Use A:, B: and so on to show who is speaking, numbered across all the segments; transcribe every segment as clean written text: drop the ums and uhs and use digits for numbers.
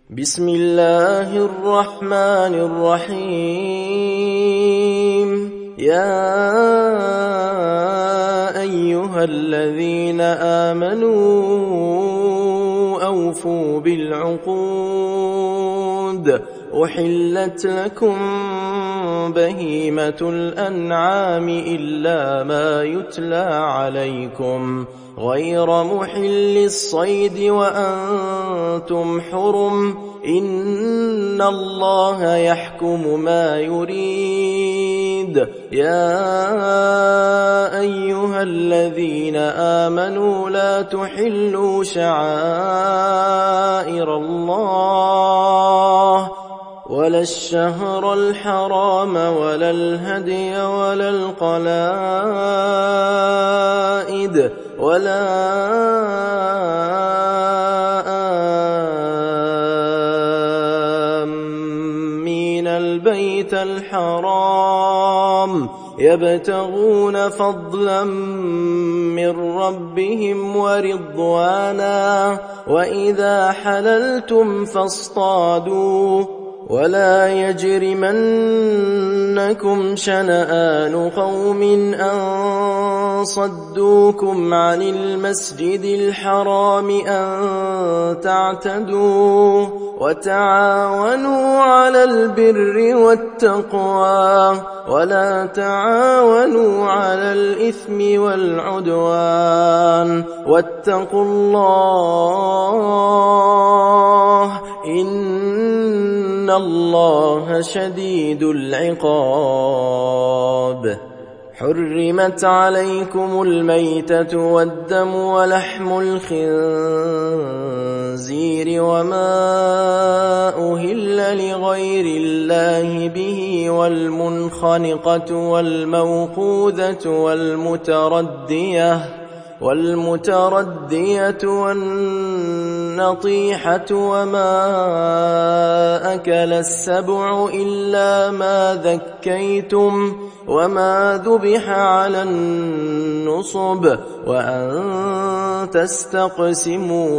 A: بسم الله الرحمن الرحيم. يا أيها الذين آمنوا أوفوا بالعقود. أحلت لكم بهيمة الأنعام إلا ما يتلى عليكم غير محل الصيد وأنتم حرم. إن الله يحكم ما يريد. يا أيها الذين آمنوا لا تحلوا شعائر الله ولا الشهر الحرام ولا الهدي ولا القلائد ولا آمين البيت الحرام يبتغون فضلا من ربهم ورضوانا. وإذا حللتم فاصطادوا ولا يجرمنكم شنآن قوم أن صدوكم عن المسجد الحرام أن تعتدوا. وتعاونوا على البر والتقوى ولا تعاونوا على الإثم والعدوان. واتقوا الله إن الله شديد العقاب. حرمت عليكم الميتة والدم ولحم الخنزير وما أهل لغير الله به والمنخنقة والموقوذة والمتردية والنطيحة وما أكل السبع إلا ما ذكيتم وما ذبح على النصب وأن تستقسموا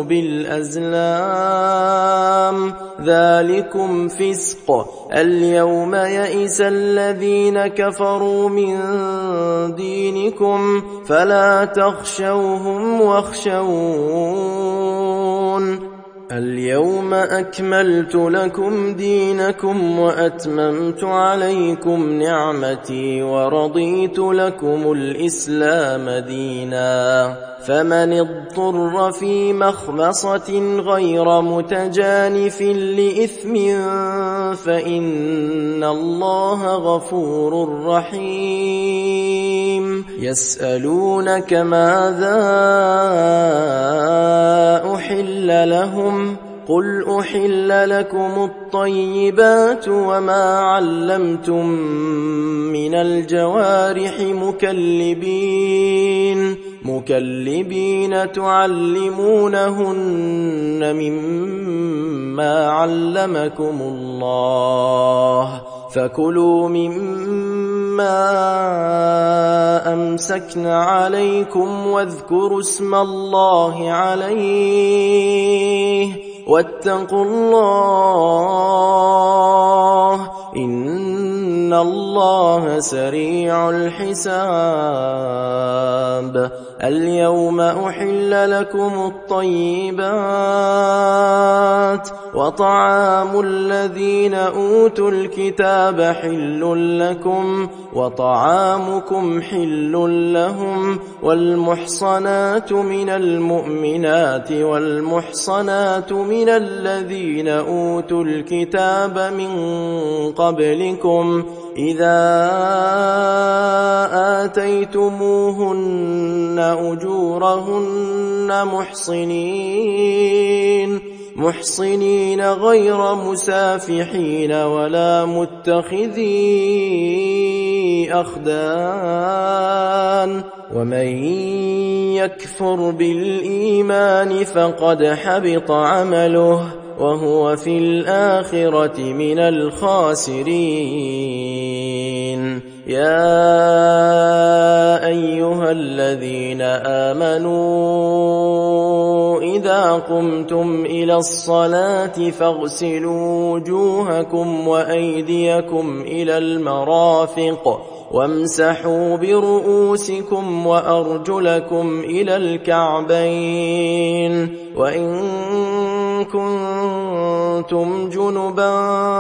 A: بالأزلام ذلكم فسق. اليوم يئس الذين كفروا من دينكم فلا تخشوهم واخشون. اليوم أكملت لكم دينكم وأتممت عليكم نعمتي ورضيت لكم الإسلام دينا. فمن اضطر في مخمصة غير متجانف لإثم فإن الله غفور رحيم. يسألونك ماذا أحل لهم قل أحل لكم الطيبات وما علمتم من الجوارح مكلبين تعلمونهن مما علمكم الله. فكلوا مما أمسكن عليكم واذكروا اسم الله عليه واتقوا الله إن الله سريع الحساب. اليوم أحل لكم الطيبات وطعام الذين أوتوا الكتاب حل لكم وطعامكم حل لهم. والمحصنات من المؤمنات والمحصنات من الذين أوتوا الكتاب من قبلكم إذا آتيتموهن أجورهن محصنين غير مسافحين ولا متخذي أخدان. ومن يكفر بالإيمان فقد حبط عمله وهو في الآخرة من الخاسرين. يا أيها الذين آمنوا إذا قمتم إلى الصلاة فاغسلوا وجوهكم وأيديكم إلى المرافق وامسحوا برؤوسكم وأرجلكم إلى الكعبين، وإن كنتم جنبا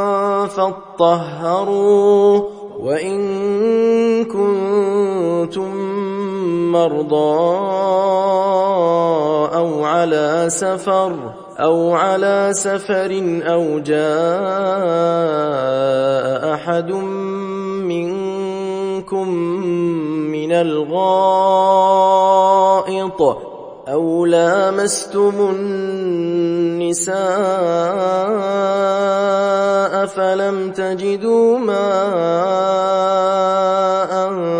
A: فاطهروا، وإن كنتم مرضى أو على سفر أو جاء أحد منكم من الغائط أو لامستم النساء فلم تجدوا ماء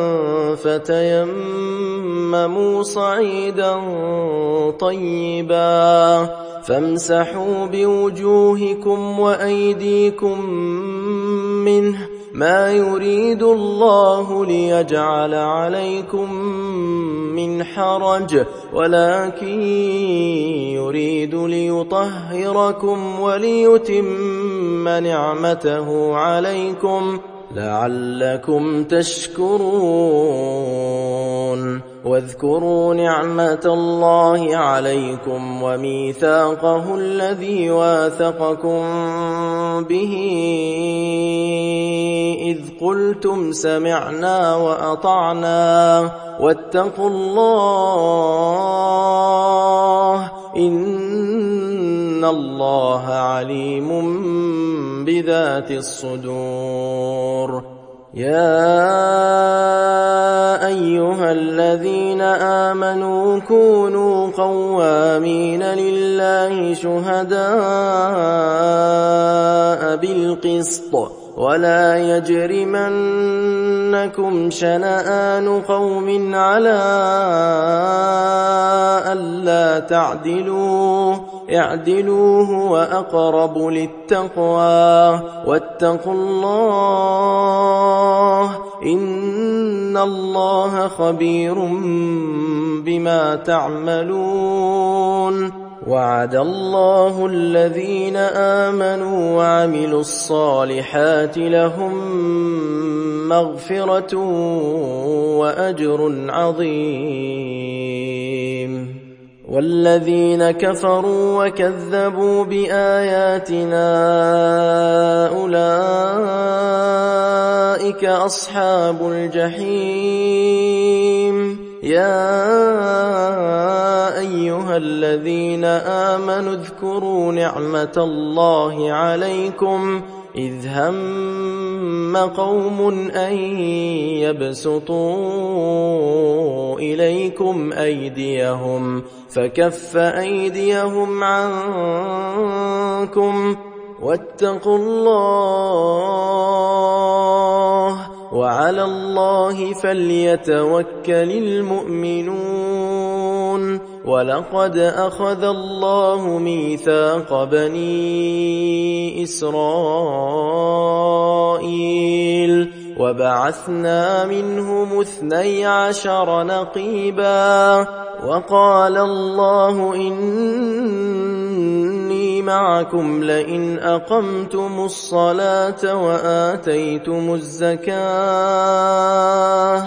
A: فتيمموا صعيدا طيبا فامسحوا بوجوهكم وأيديكم منه، ما يريد الله ليجعل عليكم من حرج، ولكن يريد ليطهركم وليتم نعمته عليكم لعلكم تشكرون. واذكروا نعمة الله عليكم وميثاقه الذي واثقكم به إذ قلتم سمعنا وأطعنا واتقوا الله إن الله عليم بذات الصدور. يا أيها الذين آمنوا كونوا قوامين لله شهداء بالقسط ولا يجرمنكم شنآن قوم على ألا تعدلوا، اعدلوا هو أقرب للتقوى، واتقوا الله إن الله خبير بما تعملون. وعد الله الذين آمنوا وعملوا الصالحات لهم مغفرة وأجر عظيم. والذين كفروا وكذبوا بآياتنا أولئك أصحاب الجحيم. يا أيها الذين آمنوا اذكروا نعمة الله عليكم إذ هم قوم أن يبسطوا إليكم أيديهم فكف أيديهم عنكم واتقوا الله وعلى الله فليتوكل المؤمنون. ولقد أخذ الله ميثاق بني إسرائيل وبعثنا منهم 12 نقيبا وقال الله إني معكم لئن أقمتم الصلاة وآتيتم الزكاة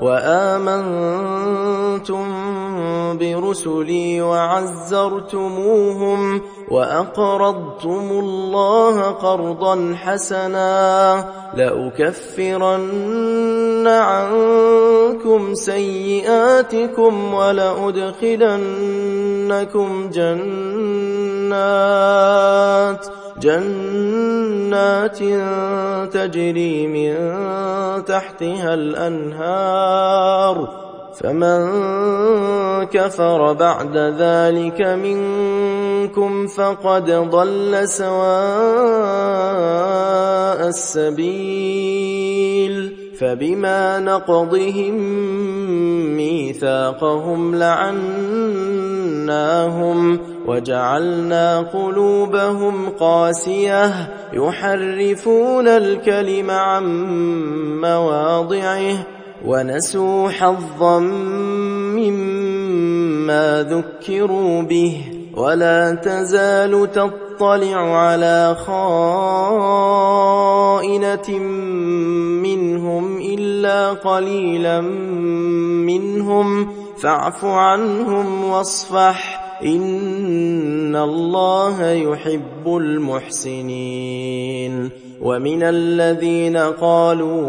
A: وآمنتم برسلي وعزرتموهم وأقرضتم الله قرضا حسنا لأكفرن عنكم سيئاتكم ولأدخلنكم جنات تجري من تحتها الأنهار فمن كفر بعد ذلك منكم فقد ضل سواء السبيل. فبما نقضهم ميثاقهم لعناهم فَأَغْرَيْنَاهُمْ وَجَعَلْنَا قُلُوبَهُمْ قَاسِيَةً يُحَرِّفُونَ الْكَلِمَ عَن مَّوَاضِعِهِ وَنَسُوا حَظًّا مِّمَّا ذُكِّرُوا بِهِ وَلَا تَزَالُ تَطَّلِعُ عَلَىٰ خَائِنَةٍ مِّنْهُمْ إِلَّا قَلِيلًا مِّنْهُمْ فَاعْفُ عَنْهُمْ وَاصْفَحْ إِنَّ اللَّهَ يُحِبُّ الْمُحْسِنِينَ وَمِنَ الَّذِينَ قَالُوا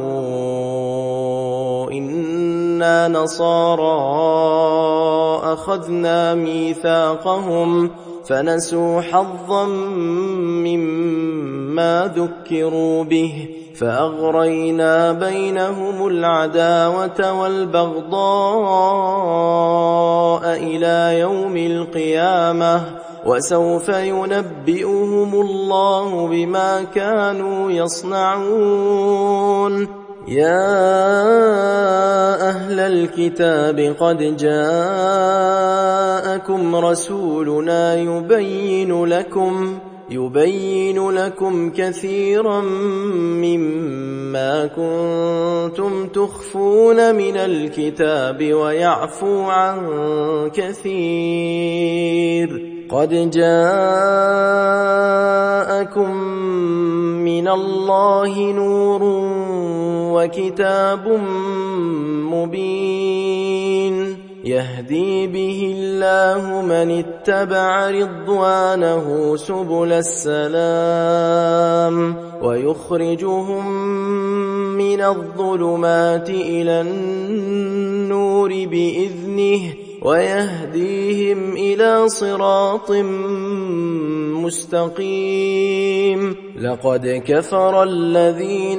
A: إِنَّا نَصَارَىٰ أَخَذْنَا مِيثَاقَهُمْ فَنَسُوا حَظًّا مِّمَّا ذُكِّرُوا بِهِ فَأَغْرَيْنَا بَيْنَهُمُ الْعَدَاوَةَ وَالْبَغْضَاءَ إِلَىٰ يَوْمِ الْقِيَامَةِ وَسَوْفَ يُنَبِّئُهُمُ اللَّهُ بِمَا كَانُوا يَصْنَعُونَ يَا أَهْلَ الْكِتَابِ قَدْ جَاءَكُمْ رَسُولُنَا يُبَيِّنُ لَكُمْ كَثِيرًا مِّمَّا كُنتُمْ تُخْفُونَ مِنَ الْكِتَابِ وَيَعْفُو عَن كَثِيرٍ قَدْ جَاءَكُم مِّنَ اللَّهِ نُورٌ وَكِتَابٌ مُّبِينٌ يَهْدِي بِهِ اللَّهُ مَنِ اتَّبَعَ رِضْوَانَهُ سُبُلَ السَّلَامِ وَيُخْرِجُهُم مِّنَ الظُّلُمَاتِ إِلَى النُّورِ بِإِذْنِهِ وَيَهْدِيهِمْ إِلَى صِرَاطٍ مُّسْتَقِيمٍ لَقَدْ كَفَرَ الَّذِينَ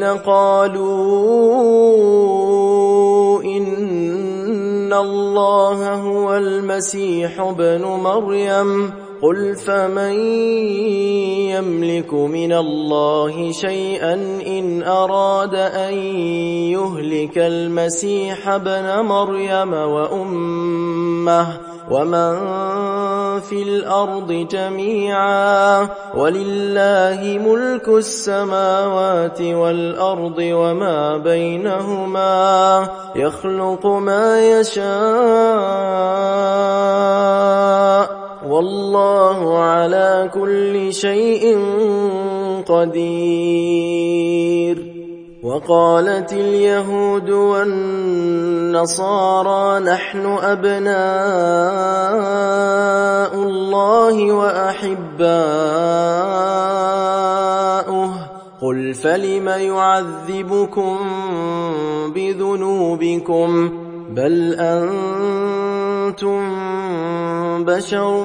A: قَالُوا إِنَّ اللَّهَ هُوَ الْمَسِيحُ ابْنُ مَرْيَمَ قُلْ فَمَن يَمْلِكُ مِنَ اللَّهِ شَيْئًا إِنْ أَرَادَ أَن يُهْلِكَ الْمَسِيحَ ابْنَ مَرْيَمَ وَأُمَّهُ وَمَن فِي الْأَرْضِ جَمِيعًا وَلِلَّهِ مُلْكُ السَّمَاوَاتِ وَالْأَرْضِ وَمَا بَيْنَهُمَا يَخْلُقُ مَا يَشَاءُ وَاللَّهُ عَلَى كُلِّ شَيْءٍ قَدِيرٌ وَقَالَتِ الْيَهُودُ وَالنَّصَارَىٰ نَحْنُ أَبْنَاءُ اللَّهِ وَأَحِبَّاؤُهُ قُلْ فَلِمَ يُعَذِّبُكُم بِذُنُوبِكُمْ بَلْ أَنتُم بَشَرٌ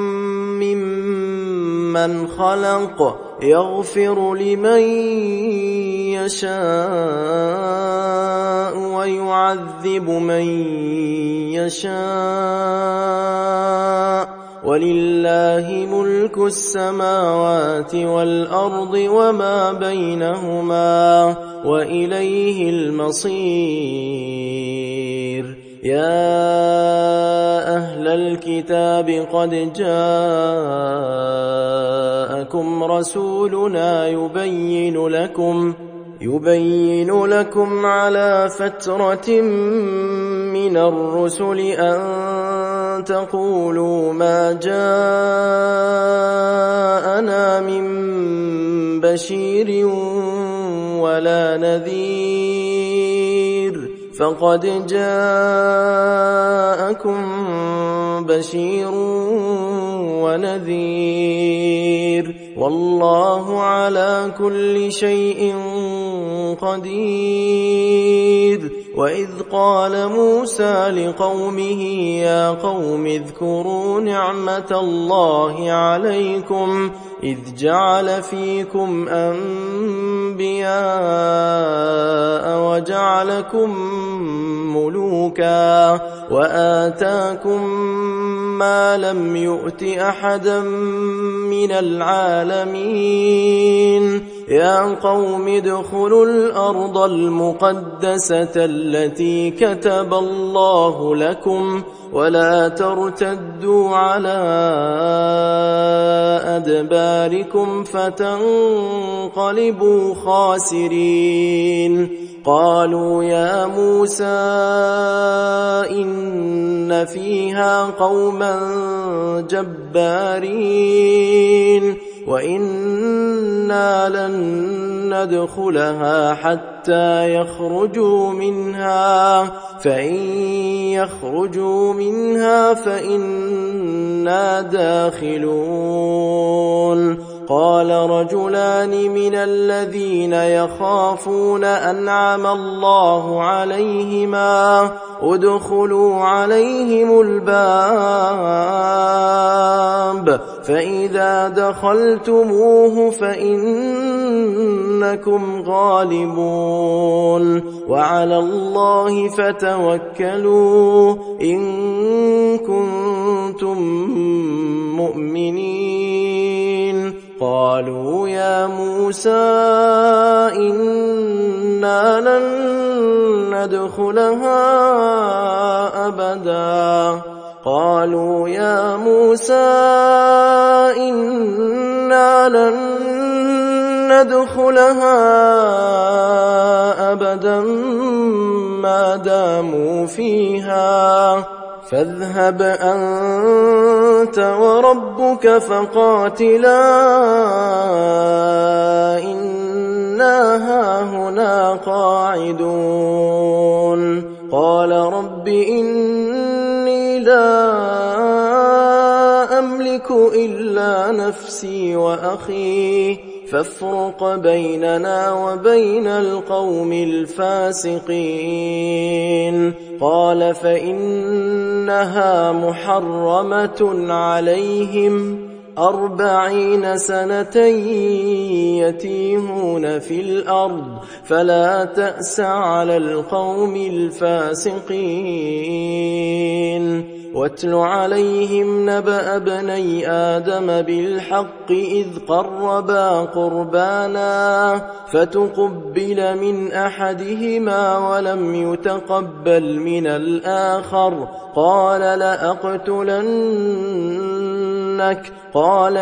A: مِّمَّنْ خَلَقَ يَغْفِرُ لِمَن يَشَاءُ وَيُعَذِّبُ مَن يَشَاءُ وَلِلَّهِ مُلْكُ السَّمَاوَاتِ وَالْأَرْضِ وَمَا بَيْنَهُمَا وَإِلَيْهِ الْمَصِيرُ يَا أَهْلَ الْكِتَابِ قَدْ جَاءَكُمْ رَسُولُنَا يُبَيِّنُ لَكُمْ عَلَى فَتْرَةٍ مِّنَ الرُّسُلِ أَن تَقُولُوا مَا جَاءَنَا مِن بَشِيرٍ وَلَا نَذِيرٍ فَقَدْ جَاءَكُم بَشِيرٌ وَنَذِيرٌ وَاللَّهُ عَلَى كُلِّ شَيْءٍ قَدِيرٌ وَإِذْ قَالَ مُوسَى لِقَوْمِهِ يَا قَوْمِ اذْكُرُوا نِعْمَةَ اللَّهِ عَلَيْكُمْ إِذْ جَعَلَ فِيكُمْ أَنبِيَاءَ وَجَعَلَكُم مُّلُوكًا وَآتَاكُم ما لم يؤت أحدا من العالمين يا قوم ادخلوا الأرض المقدسة التي كتب الله لكم ولا ترتدوا على أدباركم فتنقلبوا خاسرين قالوا يا موسى إن فيها قوما جبارين وإنا لن ندخلها حتى يخرجوا منها فإن يخرجوا منها فإنا داخلون قال رجلان من الذين يخافون أنعم الله عليهما ادخلوا عليهم الباب فإذا دخلتموه فإنكم غالبون وعلى الله فتوكلوا إن كنتم مؤمنين قالوا يا موسى إنا لن ندخلها أبدا قالوا يا موسى إنا لن ندخلها أبدا ما داموا فيها فاذهب أنت وربك فقاتلا إنا هاهنا قاعدون قال رب إني لا أملك إلا نفسي وأخي فافرق بيننا وبين القوم الفاسقين قال فإنها محرمة عليهم 40 سنة يتيهون في الأرض فلا تأس على القوم الفاسقين واتل عليهم نبأ ابني آدم بالحق إذ قربا قربانا فتقبل من أحدهما ولم يتقبل من الآخر قال لأقتلنك قال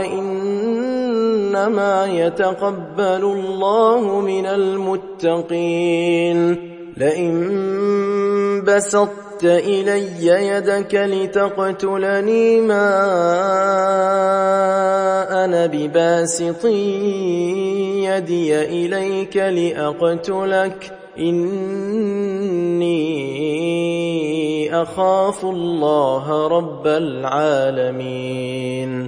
A: إنما يتقبل الله من المتقين لئن بسطت إلي يدك لتقتلني ما أنا بباسط يدي إليك لأقتلك إني أخاف الله رب العالمين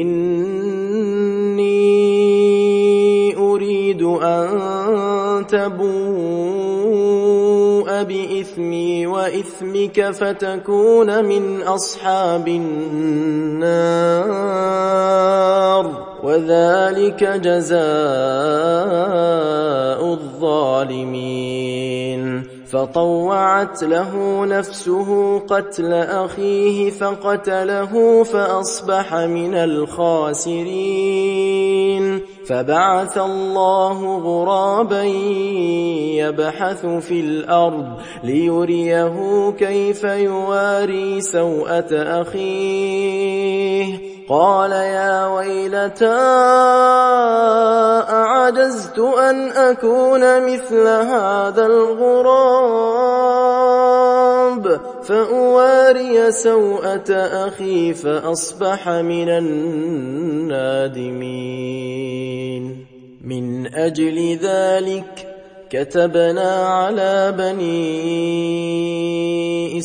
A: إني أريد أن تبوء بإثمي وإثمك فتكون من أصحاب النار وذلك جزاء الظالمين فطوعت له نفسه قتل أخيه فقتله فأصبح من الخاسرين فبعث الله غرابا يبحث في الأرض ليريه كيف يواري سوءة أخيه قال يا ويلتى أعجزت أن أكون مثل هذا الغراب فأواري سوءة أخي فأصبح من النادمين من أجل ذلك كتبنا على بني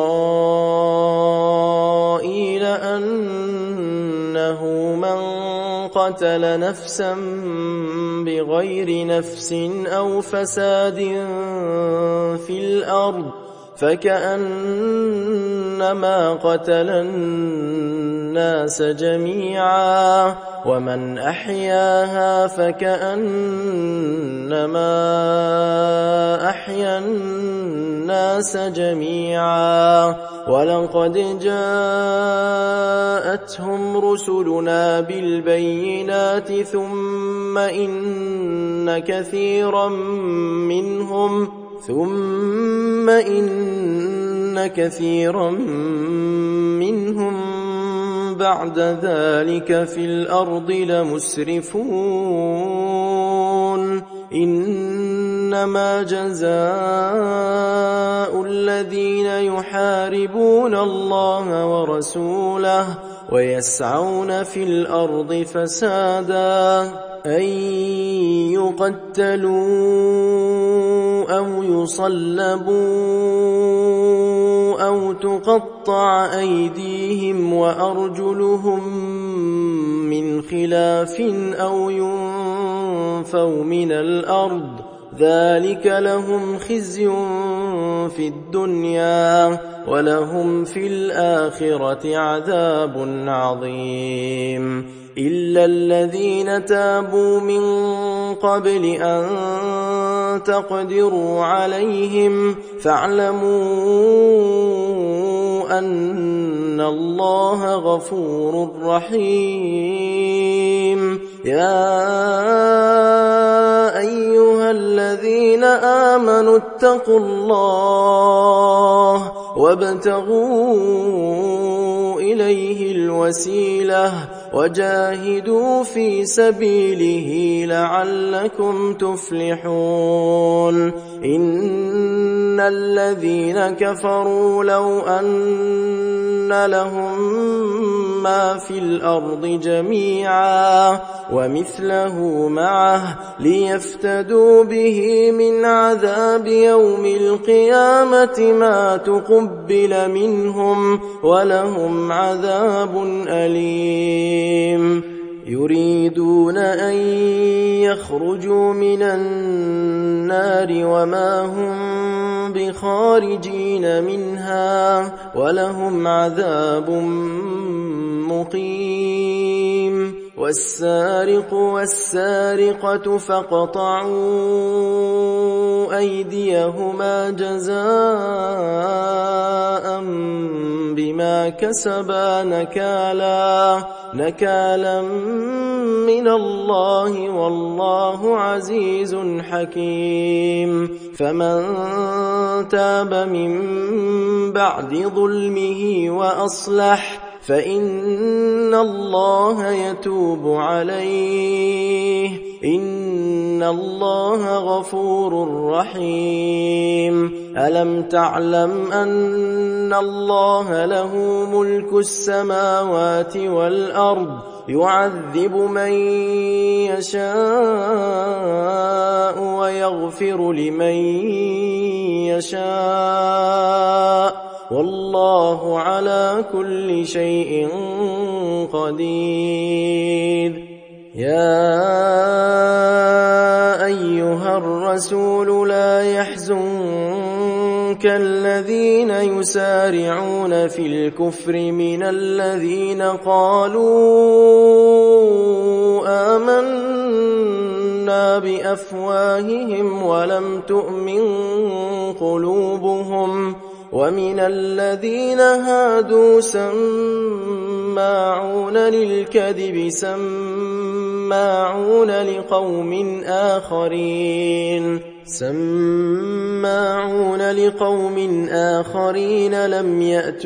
A: إسرائيل أنه من قتل نفسا بغير نفس أو فساد في الأرض فكأنما قتل الناس جميعا ومن أحياها فكأنما أحيا الناس جميعا ولقد جاءكم جاءتهم رسلنا بالبينات ثم إن كثيرا منهم بعد ذلك في الأرض لمسرفون إنما جزاء الذين يحاربون الله ورسوله ويسعون في الأرض فسادا أن يقتلوا أو يصلبوا أو تقطع أيديهم وأرجلهم من خلاف أو ينفوا من الأرض ذلك لهم خزي في الدنيا ولهم في الآخرة عذاب عظيم إلا الذين تابوا من قبل أن تقدروا عليهم فاعلموا أن الله غفور رحيم يا أيها الذين آمنوا اتقوا الله وابتغوا إليه الوسيلة وجاهدوا في سبيله لعلكم تفلحون إن الذين كفروا لو أن لهم ما في الأرض جميعا ومثله معه ليفتدوا به من عذاب يوم القيامة ما تقبل منهم ولهم عذاب أليم يريدون أن يخرجوا من النار وما هم بخارجين منها ولهم عذاب مقيم والسارق والسارقة فاقطعوا أيديهما جزاء بما كسبا نكالا من الله والله عزيز حكيم فمن تاب من بعد ظلمه وأصلح فإن الله يتوب عليه إن الله غفور رحيم ألم تعلم أن الله له ملك السماوات والأرض يعذب من يشاء ويغفر لمن يشاء والله على كل شيء قدير يا أيها الرسول لا يحزنك الذين يسارعون في الكفر من الذين قالوا آمنا بأفواههم ولم تؤمن قلوبهم ومن الذين هادوا سماعون للكذب سماعون لقوم آخرين لم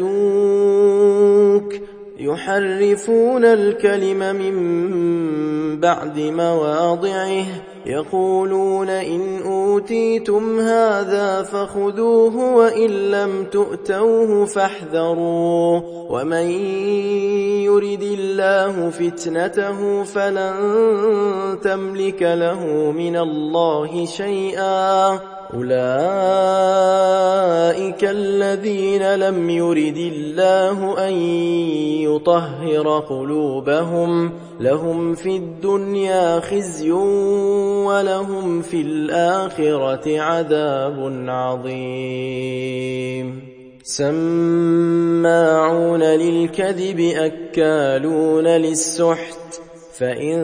A: يأتوك يحرفون الكلم من بعد مواضعه يقولون إن أوتيتم هذا فخذوه وإن لم تؤتوه فاحذروا ومن يرد الله فتنته فلن تملك له من الله شيئا أولئك الذين لم يرد الله أن يطهر قلوبهم لهم في الدنيا خزي ولهم في الآخرة عذاب عظيم سماعون للكذب أكالون للسحت فإن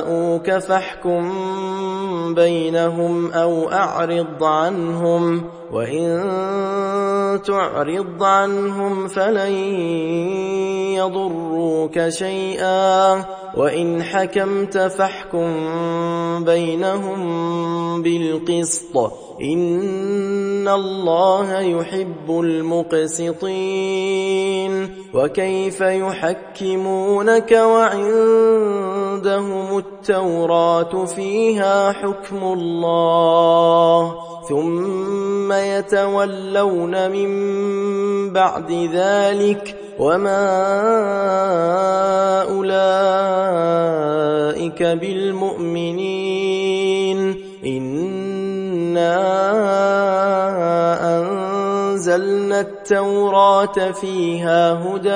A: جاءوك فاحكم بينهم أو أعرض عنهم وإن تعرض عنهم فلن يضروك شيئا وإن حكمت فاحكم بينهم بالقسط إن الله يحب المقسطين وكيف يحكمونك وعندهم التوراة فيها حكم الله ثم يتولون من بعد ذلك وما أولئك بالمؤمنين إنا أنزلنا التوراة فيها هدى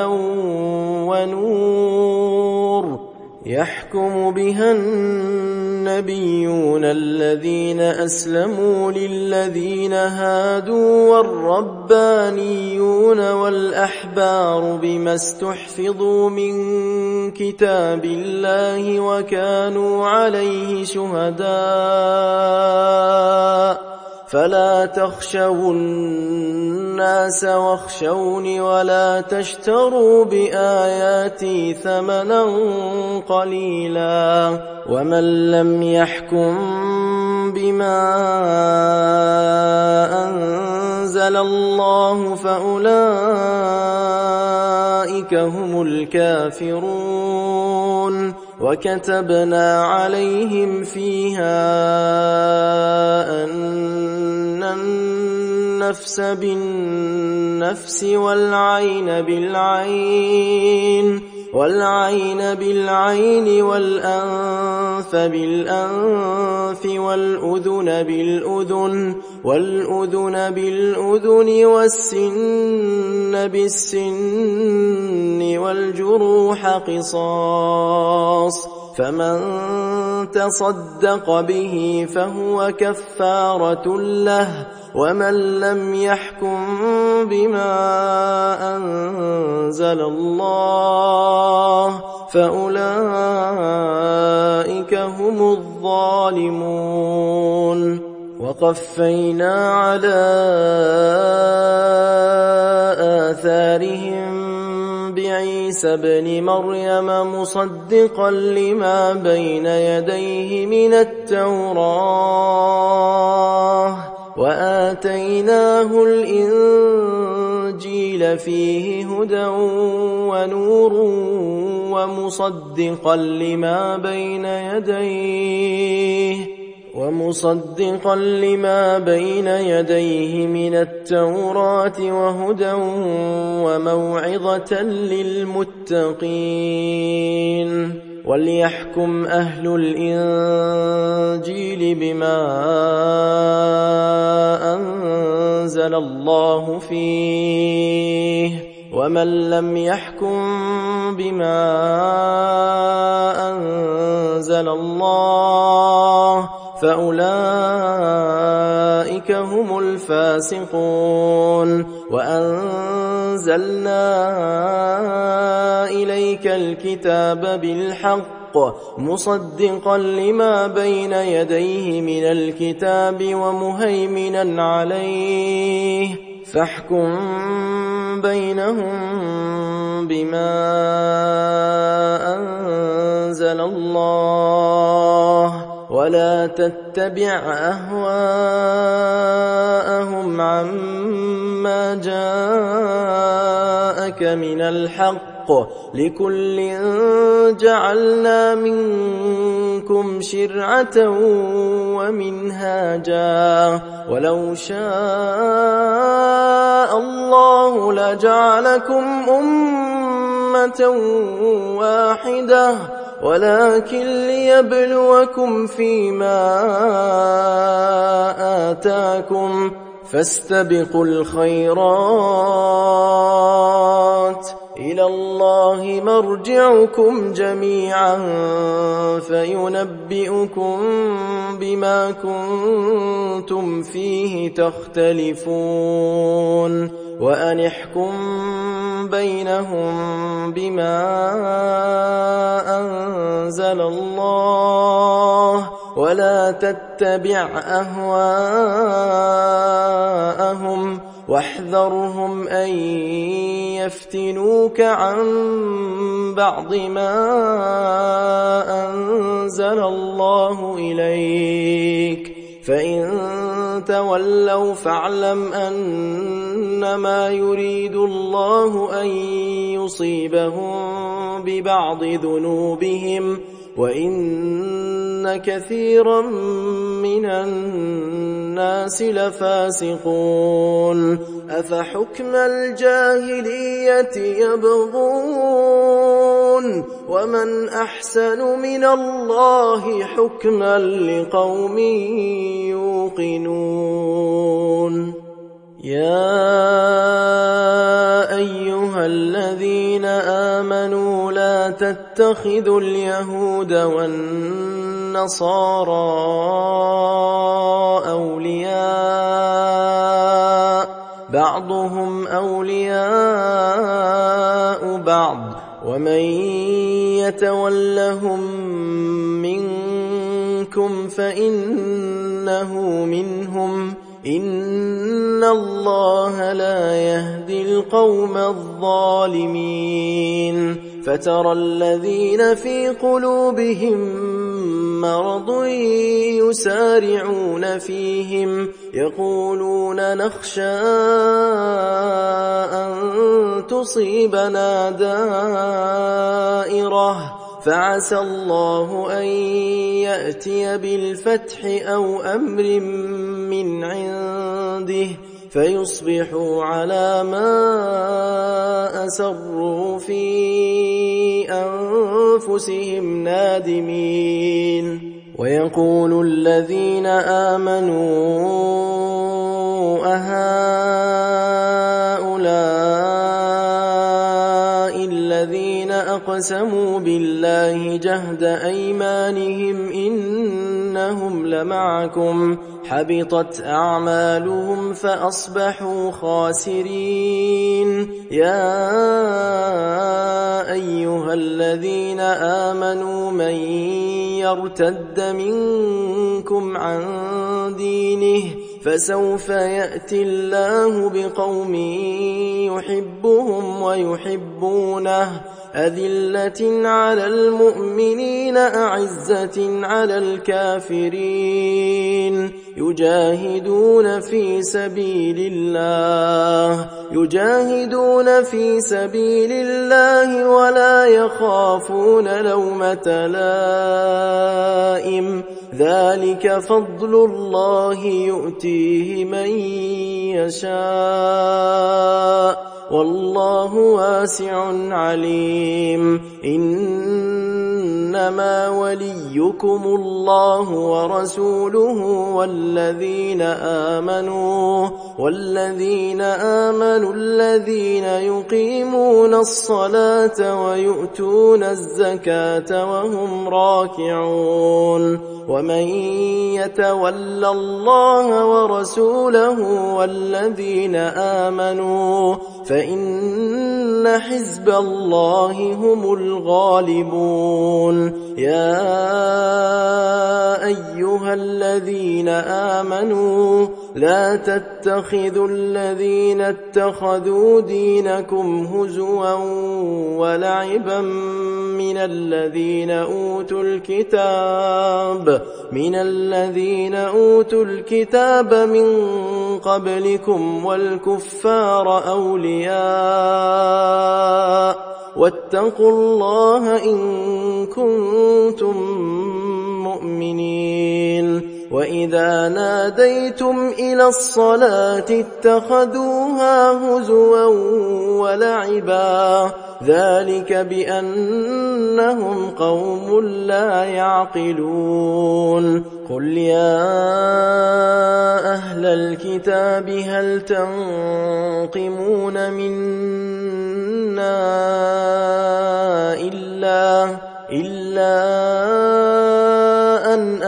A: ونور يحكم بها النبيون الذين أسلموا للذين هادوا والربانيون والأحبار بما استحفظوا من كتاب الله وكانوا عليه شهداء فلا تخشوا الناس واخشوني ولا تشتروا بآياتي ثمنا قليلا ومن لم يحكم بما أنزل الله فأولئك هم الكافرون وكتبنا عليهم فيها أن النفس بالنفس والعين بالعين والأنف بالأنف والأذن بالأذن والسن بالسن والجروح قصاص فمن تصدق به فهو كفارة له ومن لم يحكم بما أنزل الله فأولئك هم الظالمون وقفينا على آثارهم بعيسى ابن مريم مصدقا لما بين يديه من التوراة وآتيناه الإنجيل فيه هدى ونور ومصدقا لما بين يديه من التوراة وهدى وموعظة للمتقين وليحكم أهل الإنجيل بما أنزل الله فيه ومن لم يحكم بما أنزل الله فأولئك هم الفاسقون وأنزلنا إليك الكتاب بالحق مصدقا لما بين يديه من الكتاب ومهيمنا عليه فاحكم بينهم بما أنزل الله ولا تتبع أهواءهم عما جاءك من الحق لكل جعلنا منكم شرعة ومنهاجا ولو شاء الله لجعلكم أمة واحدة ولكن ليبلوكم فيما آتاكم فاستبقوا الخيرات إلى الله مرجعكم جميعا فينبئكم بما كنتم فيه تختلفون وأن احكم بينهم بما أنزل الله ولا تتبع أهواءهم واحذرهم أن يفتنوك عن بعض ما أنزل الله إليك فإن تولوا فاعلم أنما يريد الله أن يصيبهم ببعض ذنوبهم وإن كثيرا من الناس لفاسقون أفحكم الجاهلية يبغون ومن أحسن من الله حكما لقوم يوقنون يا أيها الذين آمنوا لا تتخذوا اليهود والنصارى أولياء بعضهم أولياء بعض ومن يتولهم منكم فإنه منهم إن الله لا يهدي القوم الظالمين فترى الذين في قلوبهم مرض يسارعون فيهم يقولون نخشى أن تصيبنا دائرة فعسى الله أن يأتي بالفتح أو أمر من عنده فيصبحوا على ما أسروا في أنفسهم نادمين ويقول الذين آمنوا أهؤلاء الذين أقسموا بالله جهد أيمانهم إنهم لمعكم حبطت أعمالهم فأصبحوا خاسرين يا أيها الذين آمنوا من يرتد منكم عن دينه فسوف يأتي الله بقوم يحبهم ويحبونه أذلة على المؤمنين أعزة على الكافرين يجاهدون في سبيل الله ولا يخافون لومة لائم ذلك فضل الله يؤتيه من يشاء والله واسع عليم إنما وليكم الله ورسوله والذين آمنوا الذين يقيمون الصلاة ويؤتون الزكاة وهم راكعون ومن يتول الله ورسوله والذين آمنوا فإن حزب الله هم الغالبون يا أيها الذين آمنوا لا تتخذوا الذين اتخذوا دينكم هزوا ولعبا من الذين أوتوا الكتاب من قبلكم والكفار أولياء واتقوا الله إن كنتم مؤمنين وإذا ناديتم إلى الصلاة اتخذوها هزوا ولعبا ذلك بأنهم قوم لا يعقلون قل يا أهل الكتاب هل تنقمون منا إلا أن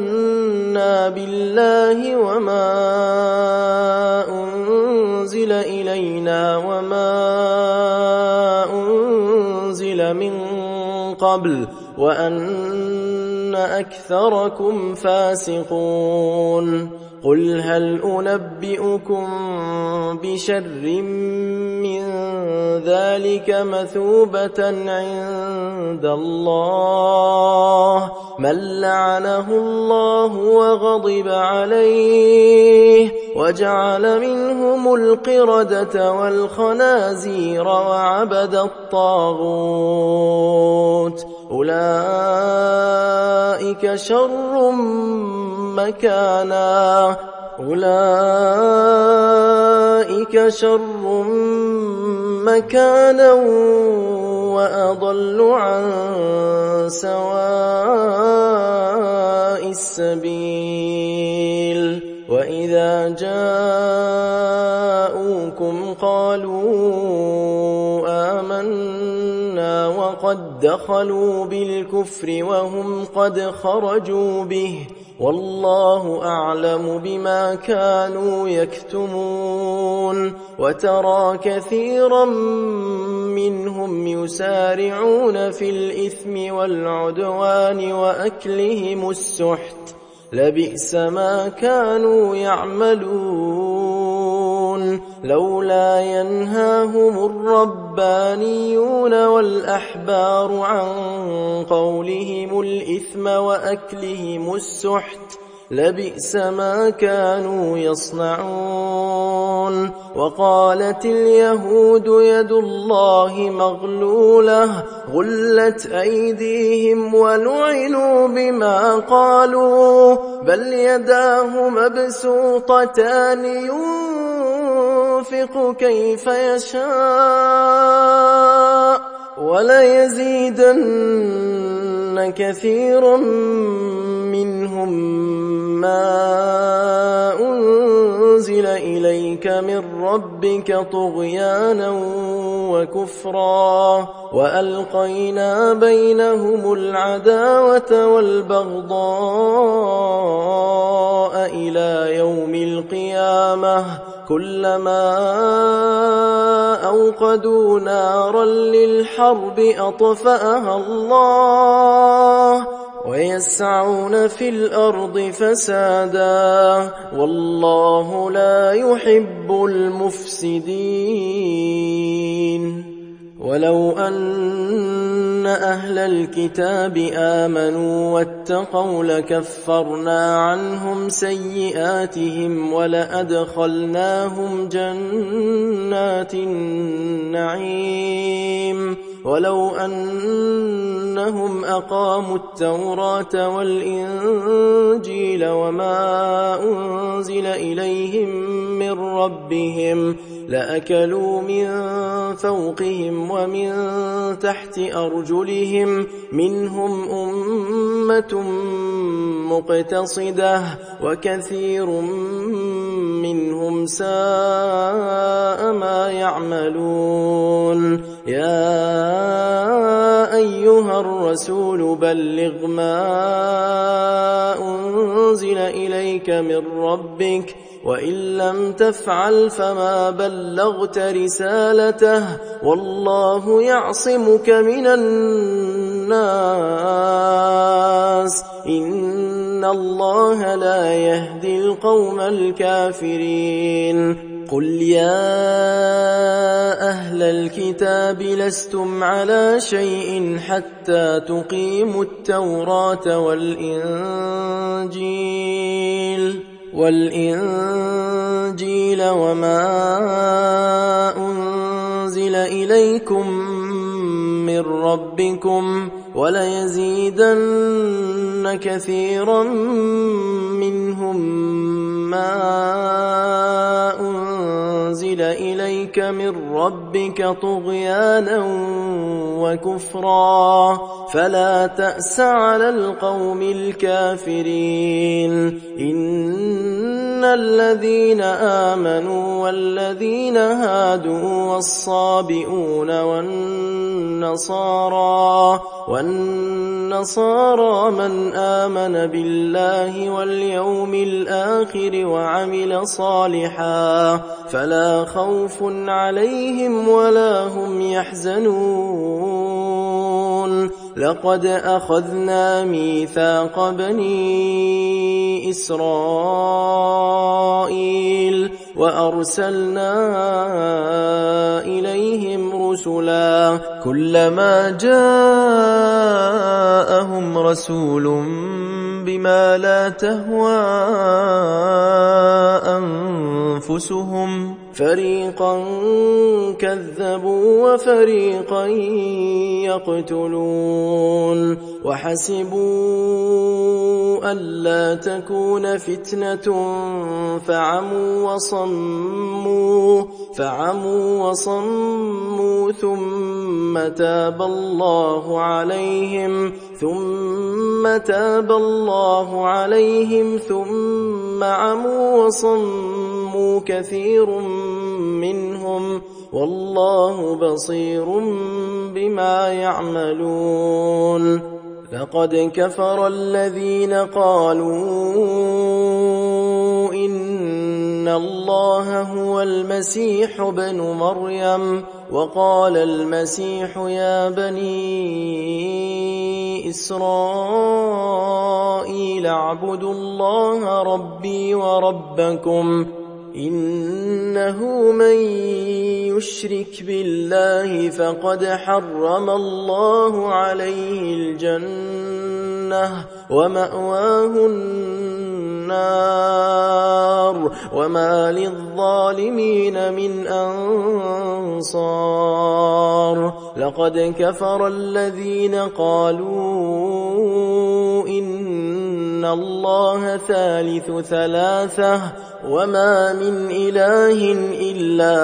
A: آمنا بالله وما أنزل علينا وما أنزل من قبل وأن أكثركم فاسقون قل هل أنبئكم بشر من ذلك مثوبة عند الله من لعنه الله وغضب عليه وجعل منهم القردة والخنازير وعبد الطاغوت أولئك شر مكانا وأضل عن سواء السبيل وإذا جاءوكم قالوا آمنا وقد دخلوا بالكفر وهم قد خرجوا به والله أعلم بما كانوا يكتمون وترى كثيرا منهم يسارعون في الإثم والعدوان وأكلهم السحت لبئس ما كانوا يعملون لولا ينهاهم الربانيون والأحبار عن قولهم الإثم وأكلهم السحت لبئس ما كانوا يصنعون وقالت اليهود يد الله مغلولة غلت أيديهم ولعنوا بما قالوا بل يداه مبسوطتان ينفق كيف يشاء وليزيدن كثيرا منهم ما أنزل إليك من ربك طغيانا وكفرا وألقينا بينهم العداوة والبغضاء إلى يوم القيامة كلما أوقدوا نارا للحرب أطفأها الله ويسعون في الأرض فسادا والله لا يحب المفسدين ولو أن أهل الكتاب آمنوا واتقوا لكفرنا عنهم سيئاتهم ولأدخلناهم جنات النعيم ولو أنهم أقاموا التوراة والإنجيل وما أنزل إليهم من ربهم لأكلوا من فوقهم ومن تحت أرجلهم منهم أمة مقتصدة وكثير منهم ساء ما يعملون يا أيها الرسول بلغ ما أنزل إليك من ربك وإن لم تفعل فما بلغت رسالته والله يعصمك من الناس إن الله لا يهدي القوم الكافرين قل يا أهل الكتاب لستم على شيء حتى تقيموا التوراة والإنجيل وما أنزل إليكم من ربكم وليزيدن كثيرا منهم ما أنزل إليك من ربك طغيانا وكفرا فلا تأس على القوم الكافرين الذين آمنوا والذين هادوا والصابئون والنصارى من آمن بالله واليوم الآخر وعمل صالحا فلا خوف عليهم ولا هم يحزنون لقد أخذنا ميثاق بني إسرائيل وأرسلنا إليهم رسلا كلما جاءهم رسول بما لا تهوى أنفسهم فريقا كذبوا وفريقا يقتلون وحسبوا ألا تكون فتنة فعموا وصموا ثم تاب الله عليهم ثم عموا وصموا كثير منهم والله بصير بما يعملون لقد كفر الذين قالوا إن الله هو المسيح ابن مريم وقال المسيح يا بني إسرائيل اعبدوا الله ربي وربكم إنه من يشرك بالله فقد حرم الله عليه الجنة ومأواه النار وما للظالمين من أنصار لقد كفر الذين قالوا إن الله ثالث ثلاثة وما من إله إلا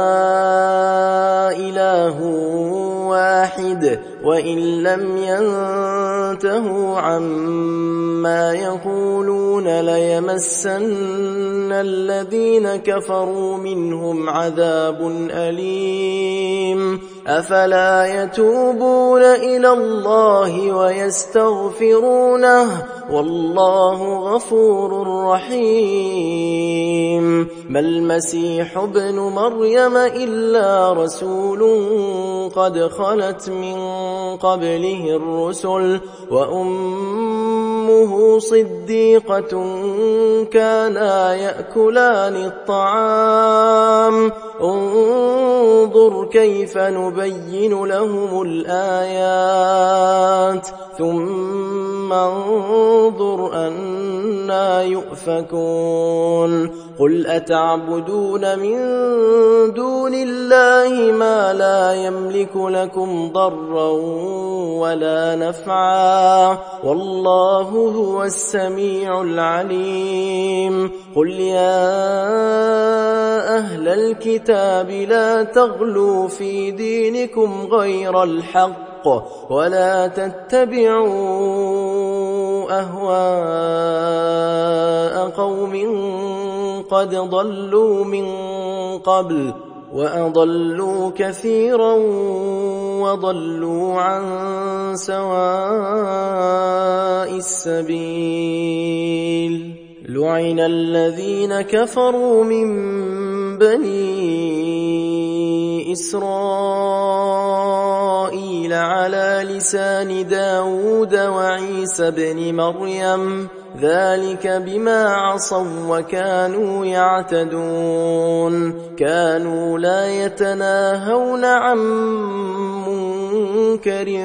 A: إله واحد وإن لم ينتهوا عما يقولون ليمسن الذين كفروا منهم عذاب أليم أفلا يتوبون إلى الله ويستغفرونه والله غفور رحيم ما المسيح ابن مريم إلا رسول قد خلت من قبله الرسل وأمه صديقة كانا يأكلان الطعام انظر كيف نبين لهم الآيات ثم انظر أنا يؤفكون قل أتعبدون من دون الله ما لا يملك لكم ضرا ولا نفعا والله هو السميع العليم قل يا أهل الكتاب لا تغلوا في دينكم غير الحق ولا تتبعوا أهواء قوم قد ضلوا من قبل وأضلوا كثيرا وضلوا عن سواء السبيل لعن الذين كفروا من بني إسرائيل على لسان داود وعيسى بن مريم ذلك بما عصوا وكانوا يعتدون كانوا لا يتناهون عن منكر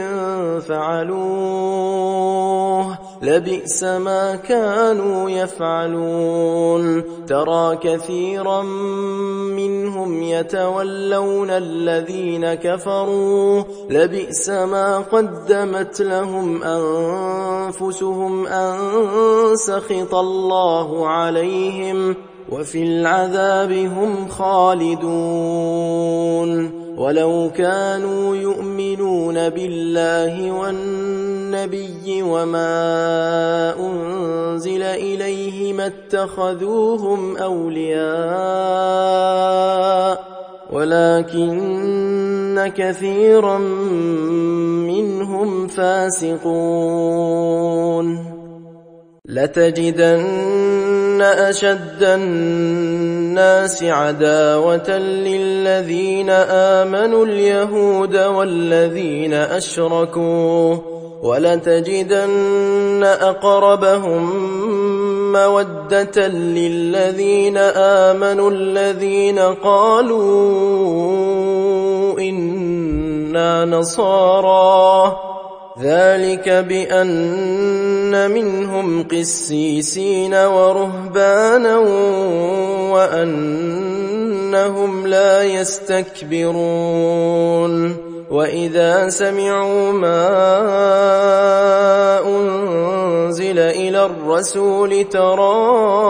A: فعلوه لبئس ما كانوا يفعلون ترى كثيرا منهم يتولون الذين كفروا لبئس ما قدمت لهم أنفسهم أن سخط الله عليهم وفي العذاب هم خالدون ولو كانوا يؤمنون بالله والنبي وما أنزل إليه ما اتخذوهم أولياء ولكن كثيرا منهم فاسقون لتجدن أشد الناس عداوة للذين آمنوا اليهود والذين أشركوا ولتجدن أقربهم مودة للذين آمنوا الذين قالوا إنا نصارى ذلك بأن منهم قسيسين ورهبانا وأنهم لا يستكبرون وإذا سمعوا ما أنزل إلى الرسول ترى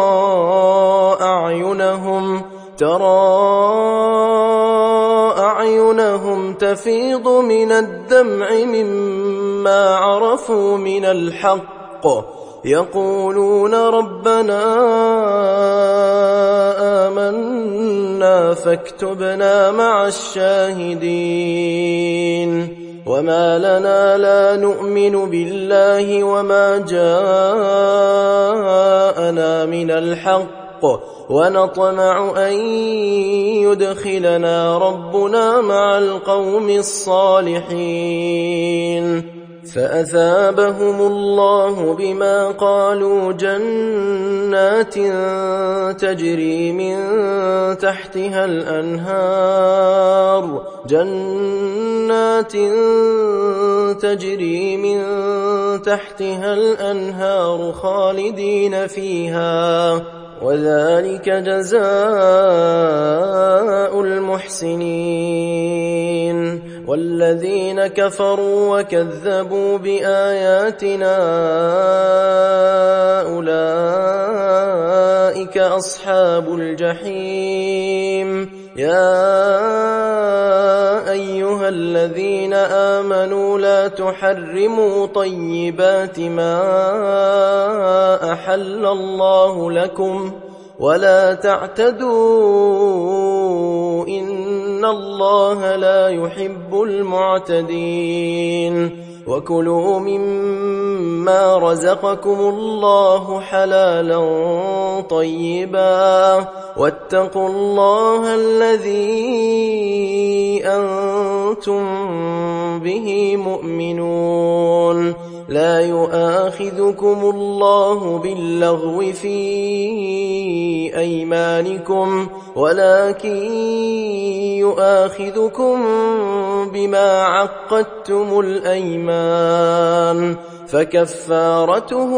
A: أعينهم تفيض من الدمع مما عرفوا من الحق يقولون ربنا آمنا فاكتبنا مع الشاهدين وما لنا لا نؤمن بالله وما جاءنا من الحق ونطمع أن يدخلنا ربنا مع القوم الصالحين فأثابهم الله بما قالوا جنات تجري من تحتها الأنهار خالدين فيها وذلك جزاء المحسنين والذين كفروا وكذبوا بآياتنا أولئك أصحاب الجحيم يا أيها الذين آمنوا لا تحرموا طيبات ما أحل الله لكم ولا تعتدوا إن الله لا يحب المعتدين وكلوا مما رزقكم الله حلالا طيبا واتقوا الله الذي أنتم به مؤمنون لا يؤاخذكم الله باللغو في أيمانكم ولكن يؤاخذكم بما عقدتم الأيمان فكفارته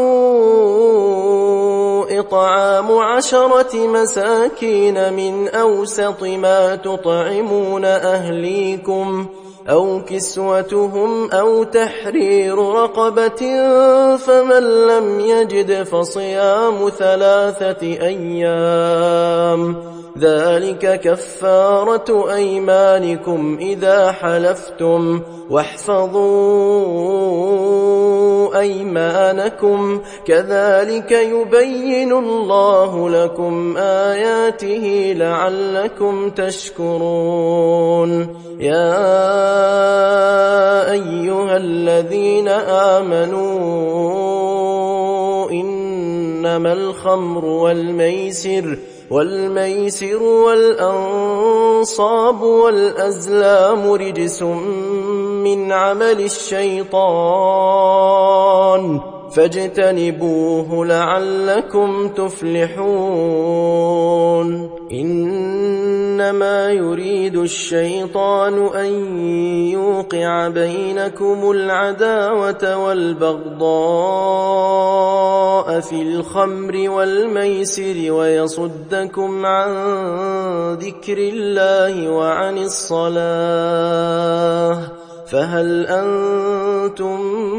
A: إطعام 10 مساكين من أوسط ما تطعمون أهليكم أو كسوتهم أو تحرير رقبة فمن لم يجد فصيام 3 أيام ذلك كفارة أيمانكم إذا حلفتم واحفظوا أيمانكم كذلك يبين الله لكم آياته لعلكم تشكرون يا أيها الذين آمنوا إنما الخمر والميسر والأنصاب والأزلام رجس من عمل الشيطان فاجتنبوه لعلكم تفلحون إنما يريد الشيطان أن يوقع بينكم العداوة والبغضاء في الخمر والميسر ويصدكم عن ذكر الله وعن الصلاة فهل أنتم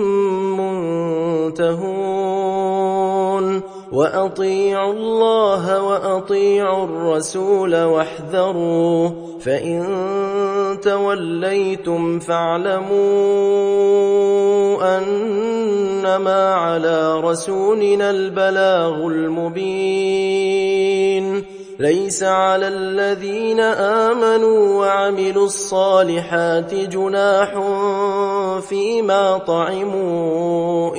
A: منتهون وأطيعوا الله وأطيعوا الرسول واحذروا فإن توليتم فاعلموا أنما على رسولنا البلاغ المبين. ليس على الذين آمنوا وعملوا الصالحات جناح فيما طعموا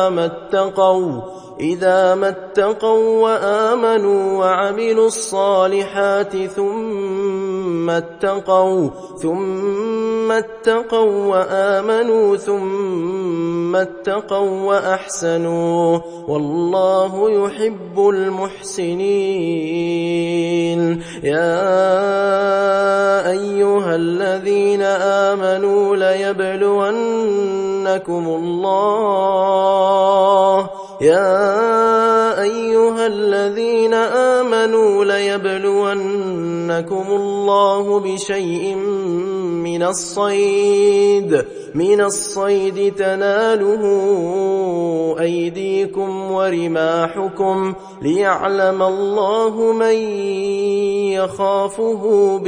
A: إذا ما اتقوا وآمنوا وعملوا الصالحات ثم اتقوا وآمنوا ثم اتقوا وأحسنوا والله يحب المحسنين. يا أيها الذين آمنوا ليبلونكم الله بشيء من الصيد تناله أيديكم ورماحكم ليعلم الله من يخافه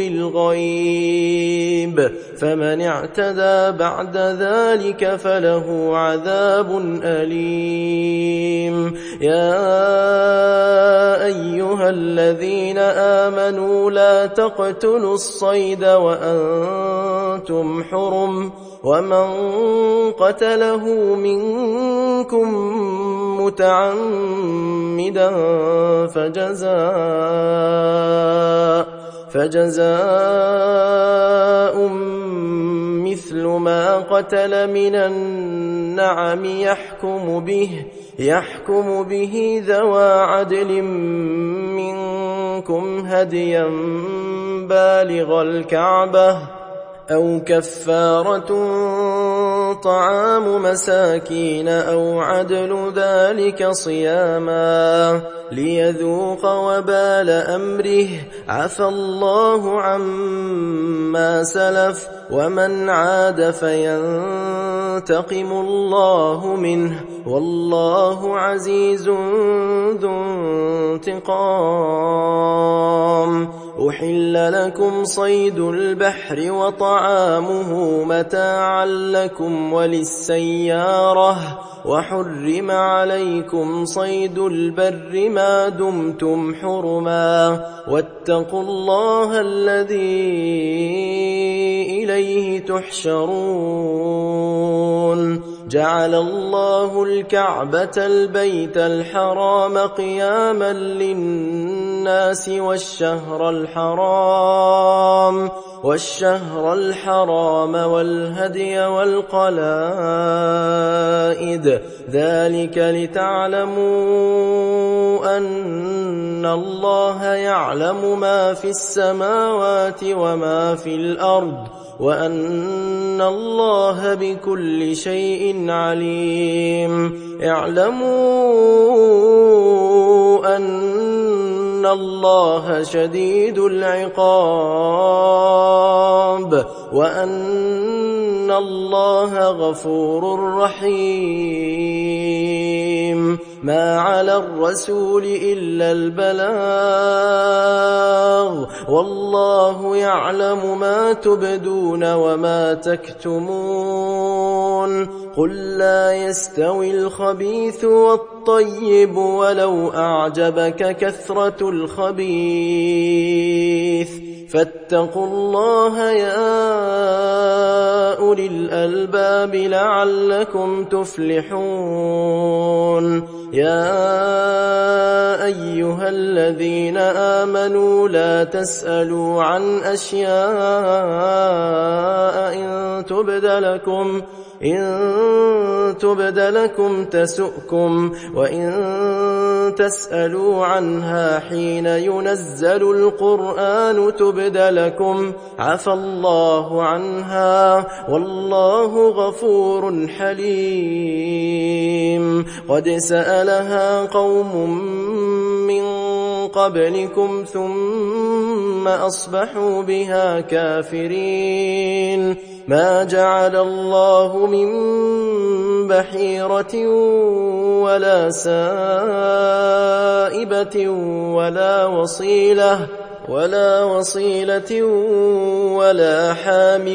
A: بالغيب، فمن اعتدى بعد ذلك فله عذاب أليم. يا أيها الذين آمنوا لا تقتلوا الصيد وأنتم حرم، ومن قتله منكم متعمدا فجزاء مثل ما قتل من النعم يحكم به ذوى عدل منكم هديا بالغ الكعبة أو كفارة طعام مساكين أو عدل ذلك صياما ليذوق وبال أمره. عفى الله عما سلف ومن عاد فينتقم الله منه والله عزيز ذو انتقام. أحل لكم صيد البحر وطعامه متاعا لكم وللسيارة، وحرم عليكم صيد البر ما دمتم حرما، واتقوا الله الذي إليه تحشرون. جعل الله الكعبة البيت الحرام قياما للناس والشهر الحرام والهدي والقلائد، ذلك لتعلموا أن الله يعلم ما في السماوات وما في الأرض وأن الله بكل شيء عليم. اعلموا أن الله شديد العقاب وأن الله غفور رحيم. ما على الرسول إلا البلاغ والله يعلم ما تبدون وما تكتمون. قل لا يستوي الخبيث والطيب ولو أعجبك كثرة الخبيث، فاتقوا الله يا أولي الألباب لعلكم تفلحون. يا أيها الذين آمنوا لا تسألوا عن أشياء إن تبد لكم تسؤكم، وإن تسألوا عنها حين ينزل القرآن تبد لكم عفى الله عنها والله غفور حليم. قد سألها قوم من قبلكم ثم أصبحوا بها كافرين. ما جعل الله من بحيرة ولا سائبة ولا وصيلة ولا حام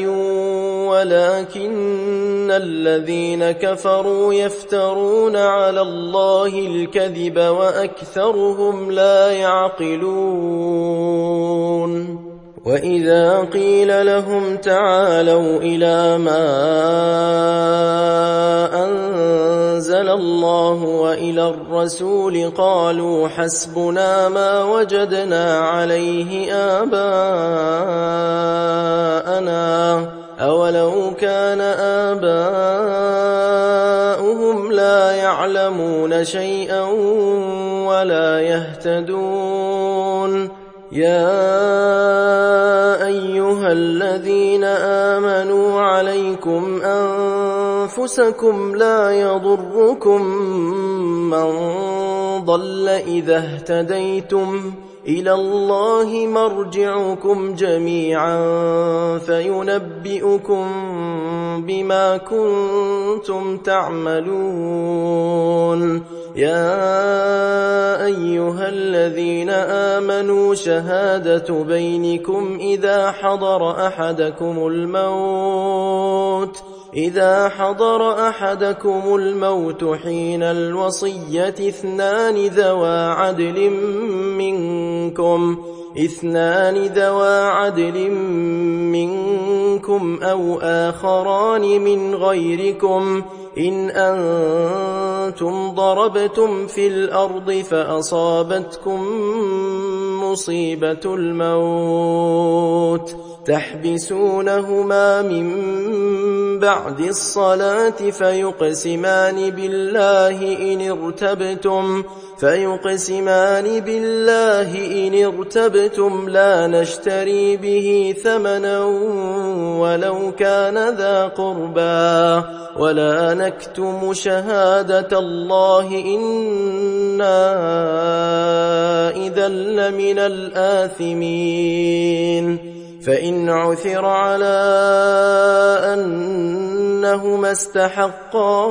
A: ولكن الذين كفروا يفترون على الله الكذب وأكثرهم لا يعقلون وإذا قيل لهم تعالوا إلى ما أنزل الله وإلى الرسول قالوا حسبنا ما وجدنا عليه آباءنا أولو كان آباؤهم لا يعلمون شيئا ولا يهتدون يا أيها الذين آمنوا عليكم أنفسكم لا يضركم من ضل إذا اهتديتم إلى الله مرجعكم جميعا فينبئكم بما كنتم تعملون يا أيها الذين آمنوا شهادة بينكم إذا حضر أحدكم الموت حين الوصية اثنان ذوا عدل منكم أو آخران من غيركم إن أنتم ضربتم في الأرض فأصابتكم مصيبة الموت تحبسونهما من بعد الصلاة فيقسمان بالله إن ارتبتم لا نشتري به ثمنا ولو كان ذا قربى ولا نكتم شهادة الله إنا إذا لمن الآثمين فإن عثر على أنهما استحقا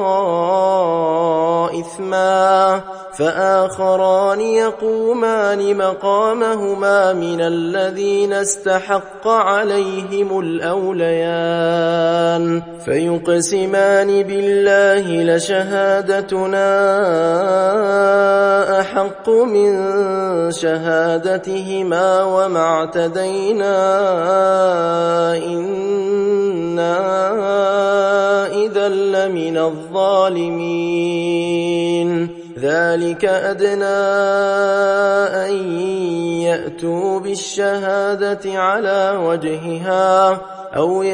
A: إثما فآخران يقومان مقامهما من الذين استحق عليهم الأوليان فيقسمان بالله لشهادتنا أحق من شهادتهما وما اعتدينا إنا إذا لمن الظالمين ذلك أدنى أن يأتوا بالشهادة على وجهها أو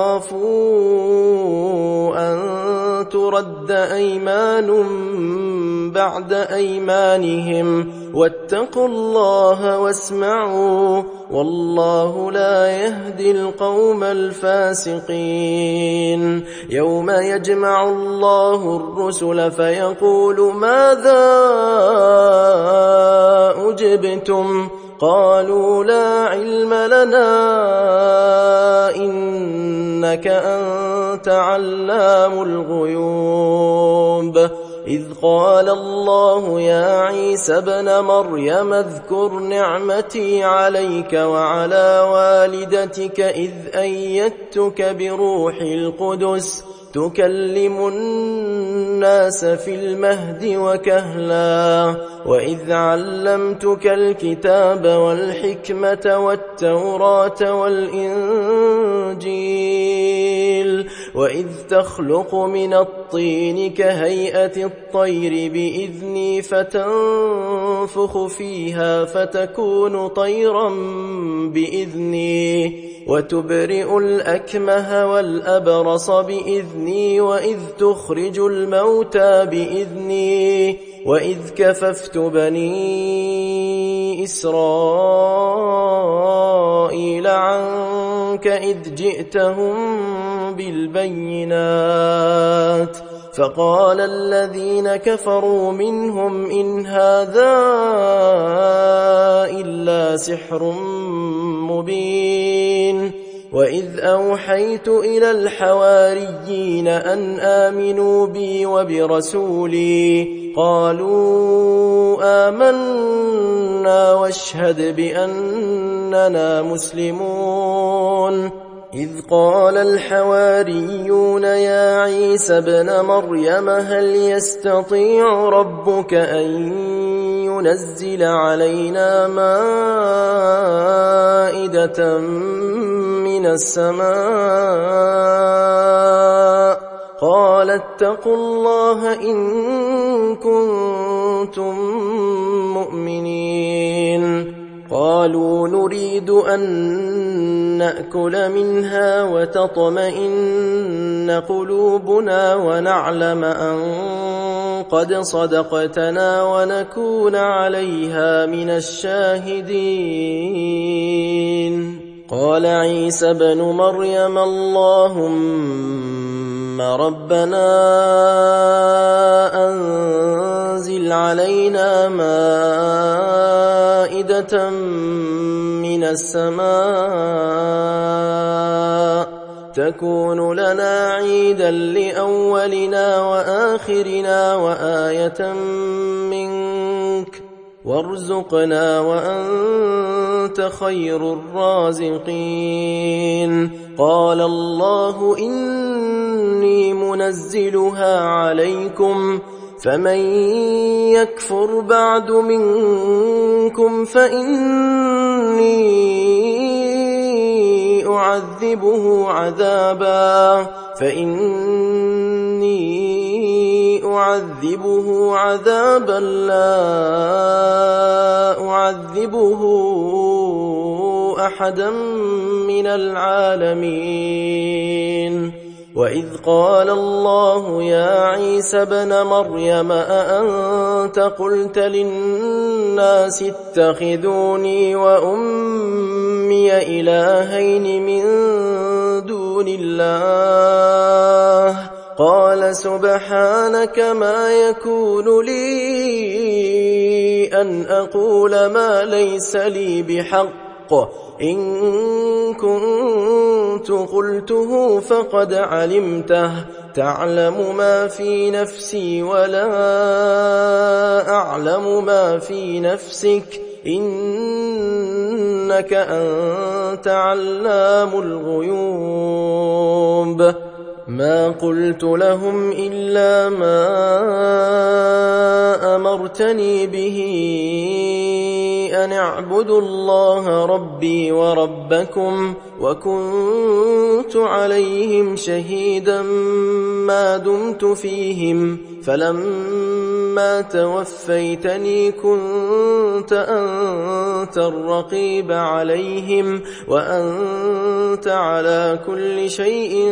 A: يخافوا أن ترد أيمان بعد أيمانهم واتقوا الله واسمعوا والله لا يهدي القوم الفاسقين يوم يجمع الله الرسل فيقول ماذا أجبتم قالوا لا علم لنا إنك أنت علام الغيوب إذ قال الله يا عيسى ابن مريم اذكر نعمتي عليك وعلى والدتك إذ أيدتك بروح القدس تكلم الناس في المهد وكهلا وإذ علمتك الكتاب والحكمة والتوراة والإنجيل وإذ تخلق من الطين كهيئة الطير بإذني فتنفخ فيها فتكون طيرا بإذني وتبرئ الأكمه والأبرص بإذني وإذ تخرج الموتى بإذني وإذ كففت بني إسرائيل عنك إذ جئتهم بالبينات فقال الذين كفروا منهم إن هذا إلا سحر مبين وإذ أوحيت إلى الحواريين أن آمنوا بي وبرسولي قالوا آمنا واشهد بأننا إننا مسلمون. إذ قال الحواريون يا عيسى ابن مريم هل يستطيع ربك أن ينزل علينا مائدة من السماء؟ قال اتقوا الله إن كنتم مؤمنين. قالوا نريد أن نأكل منها وتطمئن قلوبنا ونعلم أن قد صدقتنا ونكون عليها من الشاهدين. قال عيسى ابن مريم اللهم ربنا أنزل علينا مائدة من السماء تكون لنا عيدا لأولنا وآخرنا وآية منك وارزقنا وأنت خير الرازقين. قال الله إني منزلها عليكم فمن يكفر بعد منكم فإني أعذبه عذابا لا أعذبه أحدا من العالمين. وإذ قال الله يا عيسى ابن مريم أأنت قلت للناس اتخذوني وأمي إلهين من دون الله؟ قال سبحانك ما يكون لي أن أقول ما ليس لي بحق إن كنت قلته فقد علمته تعلم ما في نفسي ولا أعلم ما في نفسك إنك أنت علام الغيوب. ما قلت لهم إلا ما أمرتني به أن اعبدوا الله ربي وربكم وكنت عليهم شهيدا ما دمت فيهم فلما توفيتني كنت أنت الرقيب عليهم وأنت على كل شيء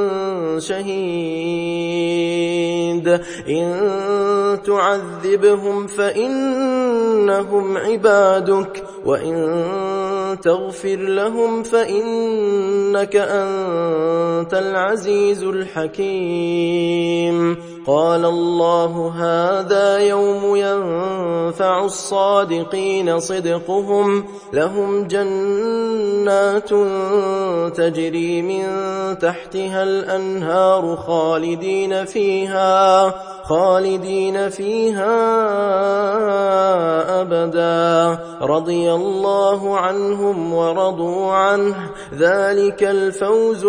A: شهيد. إن تعذبهم فإنهم عبادك وإن تغفر لهم فإنك أنت العزيز الحكيم. قال الله هذا يوم ينفع الصادقين صدقهم لهم جنات تجري من تحتها الأنهار خالدين فيها أبدا رضي الله عنهم ورضوا عنه ذلك الفوز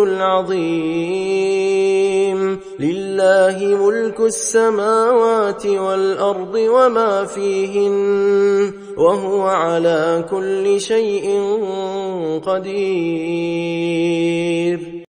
A: العظيم. لله ملك السماوات والأرض وما فيهن وهو على كل شيء قدير.